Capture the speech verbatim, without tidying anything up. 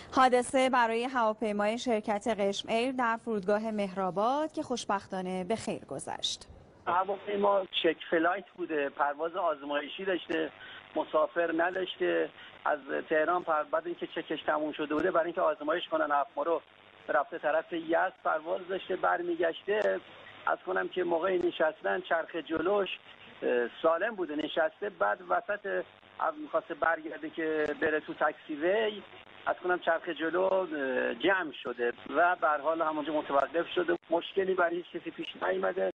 حادثه برای هواپیمای شرکت قشم ایر در فرودگاه مهرآباد که خوشبختانه به خیر گذشت. هواپیما چک فلایت بوده، پرواز آزمایشی داشته، مسافر نداشته. از تهران بعد اینکه چکش تموم شده بوده برای اینکه آزمایش کنن هواپیما رو رفته طرف یزد پرواز داشته، برمیگشته. از کنم که موقع نشستن چرخ جلوش سالم بوده نشسته، بعد وسط میخواسته برگرده که بره تو تاکسی وی، از کنم چرخ جلو جمع شده و به هر حال همونجا متوقف شده. مشکلی برای هیچ کسی پیش نیامده.